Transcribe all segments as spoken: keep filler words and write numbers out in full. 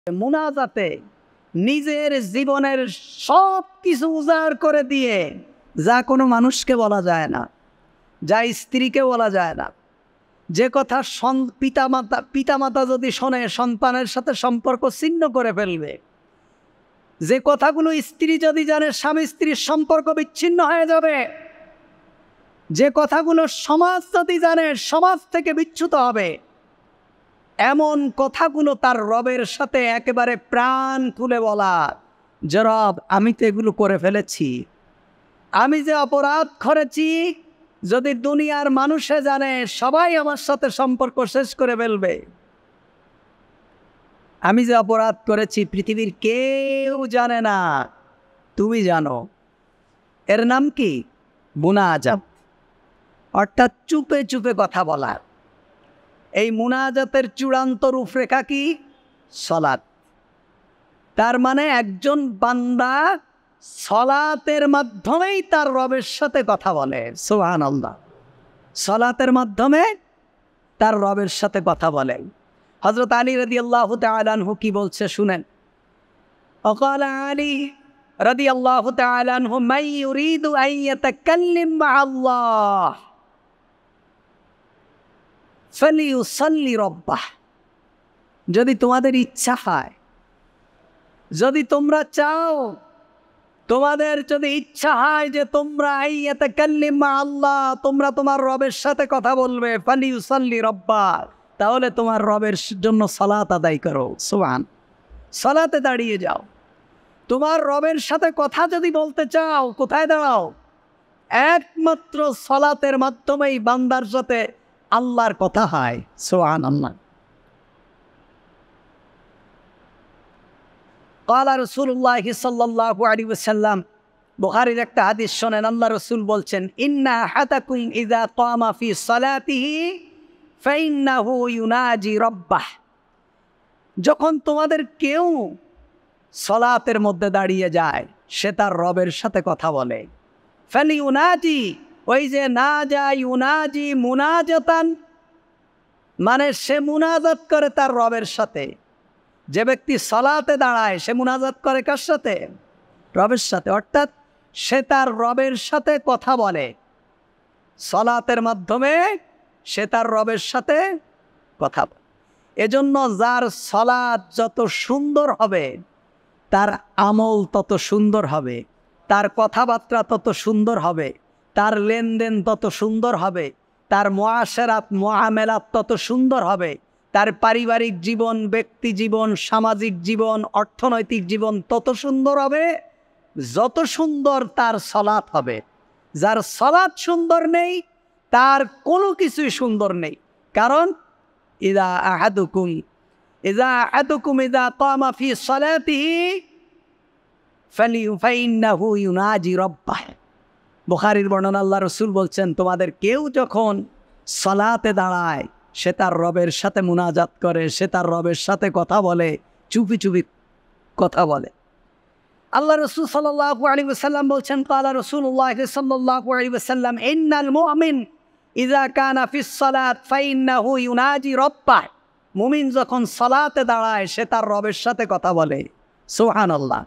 মুনাজাতে নিজের জীবনের সব কিছু উজাড় করে দিয়ে, যা কোনো মানুষকে বলা যায় না, যা স্ত্রীকে বলা যায় না, যে কথা পিতামাতা পিতামাতা যদি শোনে সন্তানের সাথে সম্পর্ক ছিন্ন করে ফেলবে, যে কথাগুলো স্ত্রী যদি জানে স্বামী স্ত্রীর সম্পর্ক বিচ্ছিন্ন হয়ে যাবে, যে কথাগুলো সমাজ যদি জানে সমাজ থেকে বিচ্যুত হবে, এমন কথাগুলো তার রবের সাথে একেবারে প্রাণ খুলে বলা যে রব আমি তো এগুলো করে ফেলেছি, আমি যে অপরাধ করেছি যদি দুনিয়ার মানুষে জানে সবাই আমার সাথে সম্পর্ক শেষ করে ফেলবে, আমি যে অপরাধ করেছি পৃথিবীর কেউ জানে না, তুমি জানো। এর নাম কি? মুনাজাত, অর্থাৎ চুপে চুপে কথা বলা। এই মুনাজাতের চূড়ান্ত রূপরেখা কি? সলাত। তার মানে একজন বান্দা সলাতের মাধ্যমেই তার রবের সাথে কথা বলে। সুবহানাল্লাহ। সলাতের মাধ্যমে তার রবের সাথে কথা বলেন। হযরত আলী রাদিয়াল্লাহু তাআলা আনহু কি বলছে শুনেন। ওয়াকালা আলী রাদিয়াল্লাহু তাআলা আনহু মান ইউরিদু আন ইয়াতাকাল্লাম মা'আল্লাহ ফালিউসাল্লি রাব্বাহ। যদি তোমাদের ইচ্ছা হয়, যদি তোমরা চাও, তোমাদের যদি ইচ্ছা হয় যে তোমরা ইয়াতাকাল্লাম মা'আল্লাহ, তোমরা তোমার রবের সাথে কথা বলবে, ফালিউসাল্লি রাব্বাহ, তাহলে তোমার রবের জন্য সালাত আদায় করো। সুবহান। সালাতে দাঁড়িয়ে যাও। তোমার রবের সাথে কথা যদি বলতে চাও, কোথায় দাঁড়াও? একমাত্র সালাতের মাধ্যমেই বান্দার সাথে আল্লাহর কথা হয়। সুবহানাল্লাহ। ক্বালা রাসূলুল্লাহ সাল্লাল্লাহু আলাইহি ওয়াসাল্লাম, বুখারীর একটা হাদিস শোনেন, আল্লাহ রাসূল বলছেন, ইন্না আহাদাকুম ইযা কামা ফি সালাতিহি ফাইন্নাহু ইউনাজি রাব্বাহ। যখন তোমাদের কেউ সালাতের মধ্যে দাঁড়িয়ে যায়, সে তার রবের সাথে কথা বলে। ফালিউনাজি, ওই যে না যায় ইউনাজি মুনাজাতান, মানে সে মুনাজাত করে তার রবের সাথে। যে ব্যক্তি সালাতে দাঁড়ায় সে মুনাজাত করে কার সাথে? রবের সাথে। অর্থাৎ সে তার রবের সাথে কথা বলে। সালাতের মাধ্যমে সে তার রবের সাথে কথা বলে। এজন্য যার সালাত যত সুন্দর হবে, তার আমল তত সুন্দর হবে, তার কথাবার্তা তত সুন্দর হবে, তার লেনদেন তত সুন্দর হবে, তার মুআশারাত মুআমেলাত তত সুন্দর হবে, তার পারিবারিক জীবন, ব্যক্তি জীবন, সামাজিক জীবন, অর্থনৈতিক জীবন তত সুন্দর হবে যত সুন্দর তার সালাত হবে। যার সালাত সুন্দর নেই, তার কোনো কিছুই সুন্দর নেই। কারণ ইযা আহাদুকুম ইযা আহাদুকুম ইযা কামা ফি সালাতিহি ফাইন্নাহু ইউনাজি রাব্বাহ। বুখারীর বর্ণনা, আল্লাহ রাসূল বলছেন, তোমাদের কেউ যখন সালাতে দাঁড়ায় সে তার রবের সাথে মুনাজাত করে, সে তার রবের সাথে কথা বলে, চুপি চুপি কথা বলে। আল্লাহ রাসূল সাল্লাল্লাহু আলাইহি ওয়াসাল্লাম বলছেন, ক্বালা রাসূলুল্লাহ সাল্লাল্লাহু আলাইহি ওয়াসাল্লাম, ইন্নাল মুমিন ইযা কানা ফিস সালাত ফাইন্নাহু ইউনাজি রাব্বাহ। মুমিন যখন সালাতে দাঁড়ায় সে তার রবের সাথে কথা বলে। সুবহানাল্লাহ।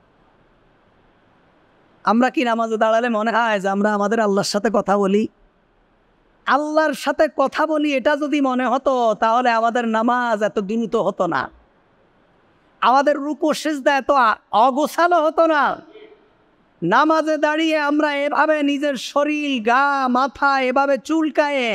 আমরা কি নামাজে দাঁড়ালে মনে হয় যে আমরা আমাদের আল্লাহর সাথে কথা বলি? আল্লাহর সাথে কথা বলি এটা যদি মনে হতো, তাহলে আমাদের নামাজ এত দ্রুত হতো না, আমাদের রুকু সিজদা এত অগোছালো হতো না। নামাজে দাঁড়িয়ে আমরা এভাবে নিজের শরীর, গা, মাথা এভাবে চুলকায়ে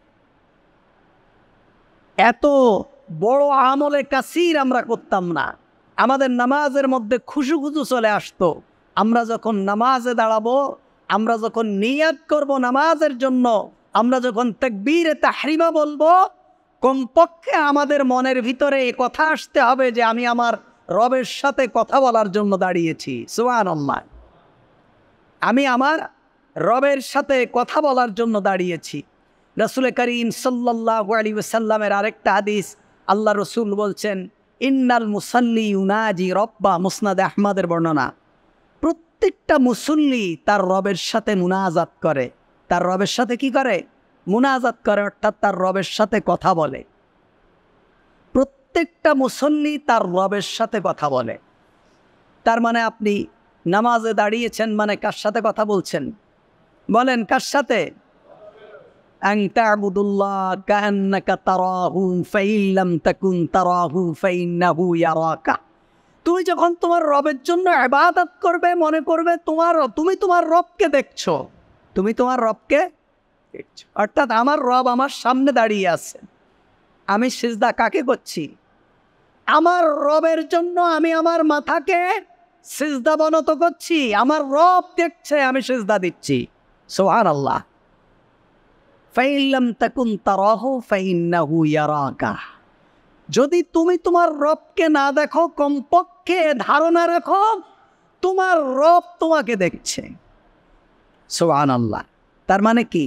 এত বড় আমলে কাসির আমরা করতাম না। আমাদের নামাজের মধ্যে খুশু খুশু চলে আসতো। আমরা যখন নামাজে দাঁড়াবো, আমরা যখন নিয়াত করব নামাজের জন্য, আমরা যখন তাকবীরে তাহরিমা বলবো, কমপক্ষে আমাদের মনের ভিতরে এই কথা আসতে হবে যে আমি আমার রবের সাথে কথা বলার জন্য দাঁড়িয়েছি। সুবহানাল্লাহ। আমি আমার রবের সাথে কথা বলার জন্য দাঁড়িয়েছি। রাসূল করিম সাল্লাল্লাহু আলাইহি ওয়াসাল্লামের আরেকটা হাদিস, আল্লাহ রাসূল বলছেন, ইন্নাল মুসাল্লি ইউনাজি রাব্বা। মুসনাদে আহমদের বর্ণনা। প্রত্যেকটা মুসল্লি তার রবের সাথে মুনাজাত করে। তার রবের সাথে কি করে? মুনাজাত করে, অর্থাৎ তার রবের সাথে কথা বলে। প্রত্যেকটা মুসল্লি তার রবের সাথে কথা বলে। তার মানে আপনি নামাজে দাঁড়িয়েছেন মানে কার সাথে কথা বলছেন? বলেন কার সাথে? আন তা'বুদুল্লাহ কাআন্নাকা তারাহু ফাইন লাম তাকুন তারাহু ফাইন্নাহু ইয়ারাকা। তুমি যখন তোমার রবের জন্য ইবাদত করবে মনে করবে তোমার তুমি তোমার রবকে দেখছো। তুমি তোমার রবকে দেখছো, অর্থাৎ আমার রব আমার সামনে দাঁড়িয়ে আছে। আমি সিজদা কাকে করছি? আমার রবের জন্য আমি আমার মাথাকে সিজদা বনত করছি। আমার রব দেখছে আমি সিজদা দিচ্ছি। সুবহানাল্লাহ। ফাইন লাম তাকুন তারাহু ফাইন্নাহু ইয়ারাকা। যদি তুমি তোমার রবকে না দেখো, কমপক্ষে ধারণা রাখো তোমার রব তোমাকে দেখছে। সুবহানাল্লাহ। তার মানে কি?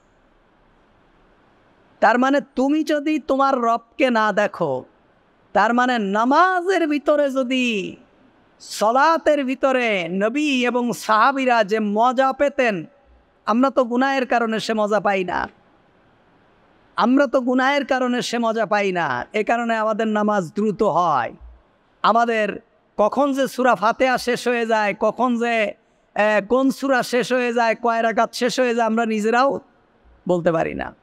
তার মানে তুমি যদি তোমার রবকে না দেখো, তার মানে নামাজের ভিতরে যদি, সলাতের ভিতরে নবী এবং সাহাবীরা যে মজা পেতেন, আমরা তো গুনাহের কারণে সে মজা পাই না। আমরা তো গুনাহের কারণে সে মজা পাই না। এ কারণে আমাদের নামাজ দ্রুত হয়। আমাদের কখন যে সূরা ফাতিহা শেষ হয়ে যায়, কখন যে কোন সূরা শেষ হয়ে যায়, কয় রাকাত শেষ হয়ে যায়, আমরা নিজেরাও বলতে পারি না।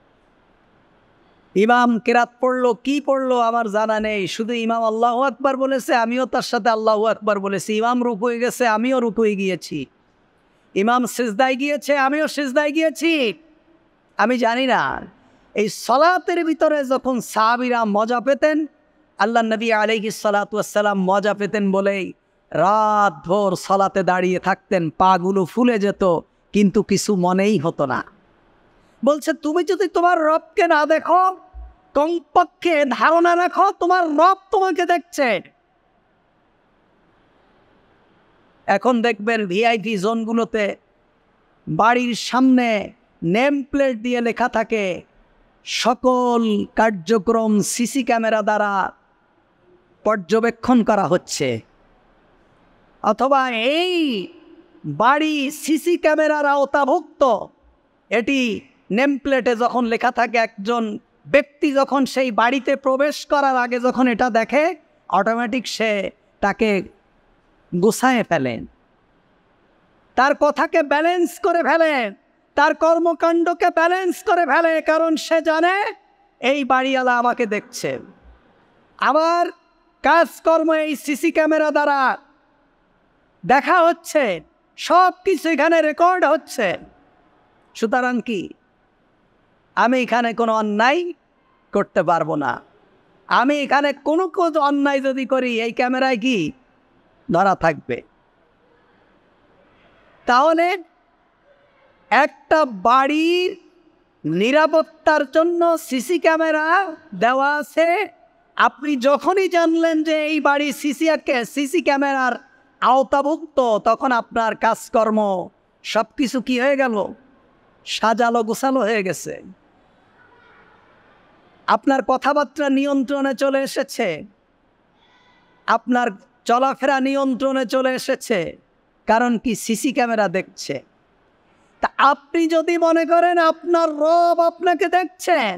ইমাম কেরাত পড়লো, কি পড়লো আমার জানা নেই। শুধু ইমাম আল্লাহু আকবার বলেছে, আমিও তার সাথে আল্লাহু আকবার বলেছি। ইমাম রুকুয়ে গেছে, আমিও রুকুয়ে গিয়েছি। ইমাম সিজদায় গিয়েছে, আমিও সিজদায় গিয়েছি। আমি জানি না। এই সলাতের ভিতরে যখন সাহাবীরা মজা পেতেন, আল্লাহ নবী আলাইহিস সালাতু ওয়াস সালাম মজা পেতেন বলেই রাত ভোর সলাতে দাঁড়িয়ে থাকতেন। পাগুলো ফুলে যেত কিন্তু কিছু মনেই হতো না। বলছে তুমি যদি তোমার রবকে না দেখো, কমপক্ষে ধারণা রাখো তোমার রব তোমাকে দেখছে। এখন দেখবেন ভিআইপি জোনগুলোতে বাড়ির সামনে নেম প্লেট দিয়ে লেখা থাকে সকল কার্যক্রম সিসি ক্যামেরা দ্বারা পর্যবেক্ষণ করা হচ্ছে, অথবা এই বাড়ি সিসি ক্যামেরার আওতাভুক্ত। এটি নেম প্লেটে যখন লেখা থাকে, একজন ব্যক্তি যখন সেই বাড়িতে প্রবেশ করার আগে যখন এটা দেখে, অটোমেটিক সে তাকে গুছায়ে ফেলেন, তার কথাকে ব্যালেন্স করে ফেলেন, তার কর্মকাণ্ডকে ব্যালেন্স করে ফেলে। কারণ সে জানে এই বাড়িওয়ালা আমাকে দেখছে, আমার কাজকর্ম এই সিসি ক্যামেরা দ্বারা দেখা হচ্ছে, সব কিছু এখানে রেকর্ড হচ্ছে। সুতরাং কি আমি এখানে কোনো অন্যায় করতে পারবো না। আমি এখানে কোনো কোনো অন্যায় যদি করি, এই ক্যামেরায় কি ধরা থাকবে? তাহলে একটা বাড়ির নিরাপত্তার জন্য সিসি ক্যামেরা দেওয়া আছে। আপনি যখনই জানলেন যে এই বাড়ি সিসি সিসি ক্যামেরার আওতাভুক্ত, তখন আপনার কাজকর্ম সব কিছু কি হয়ে গেল? সাজালো গোছালো হয়ে গেছে। আপনার কথাবার্তা নিয়ন্ত্রণে চলে এসেছে, আপনার চলাফেরা নিয়ন্ত্রণে চলে এসেছে। কারণ কি? সিসি ক্যামেরা দেখছে। তা আপনি যদি মনে করেন আপনার রব আপনাকে দেখছেন,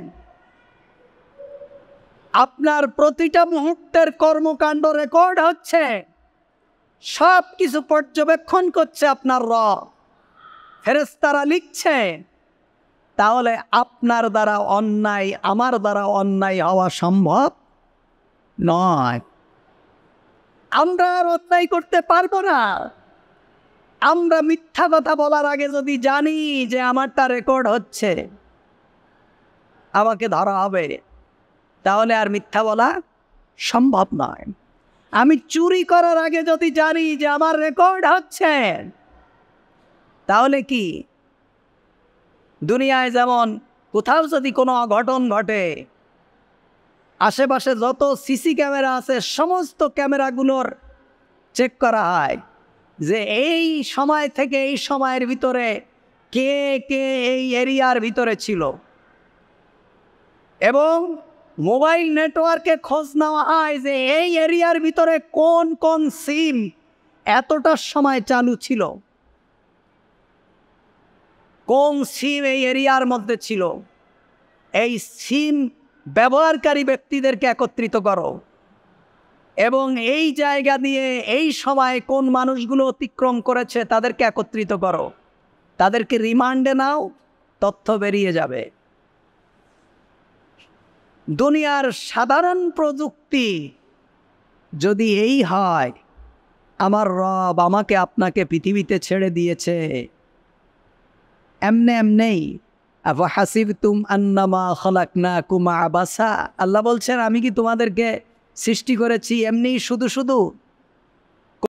আপনার প্রতিটা মুহূর্তের কর্মকাণ্ড রেকর্ড হচ্ছে, সব কিছু পর্যবেক্ষণ করছে আপনার রব, ফেরেশতারা লিখছে, তাহলে আপনার দ্বারা অন্যায়, আমার দ্বারা অন্যায় হওয়া সম্ভব নয়। আমরা আর অন্যায় করতে পারবো না। আমরা মিথ্যা কথা বলার আগে যদি জানি যে আমারটা রেকর্ড হচ্ছে, আমাকে ধরা হবে, তাহলে আর মিথ্যা বলা সম্ভব নয়। আমি চুরি করার আগে যদি জানি যে আমার রেকর্ড হচ্ছে, তাহলে কি দুনিয়ায় যেমন কোথাও যদি কোনো অঘটন ঘটে, আশেপাশে যত সিসি ক্যামেরা আছে সমস্ত ক্যামেরাগুলোর চেক করা হয় যে এই সময় থেকে এই সময়ের ভিতরে কে কে এই এরিয়ার ভিতরে ছিল, এবং মোবাইল নেটওয়ার্কে খোঁজ নেওয়া হয় যে এই এরিয়ার ভিতরে কোন কোন সিম এতটা সময় চালু ছিল, কোন সিম এই এরিয়ার মধ্যে ছিল। এই সিম ব্যবহারকারী ব্যক্তিদেরকে একত্রিত করো এবং এই জায়গা দিয়ে এই সময় কোন মানুষগুলো অতিক্রম করেছে তাদেরকে একত্রিত করো, তাদেরকে রিমান্ডে নাও, তথ্য বেরিয়ে যাবে। দুনিয়ার সাধারণ প্রযুক্তি যদি এই হয়, আমার রব আমাকে আপনাকে পৃথিবীতে ছেড়ে দিয়েছে এমনে এমনেই, আফাহাসিবতুম আন্নামা খালাকনাকুম আবাসা, আল্লাহ বলছেন আমি কি তোমাদেরকে সৃষ্টি করেছি এমনি শুধু শুধু?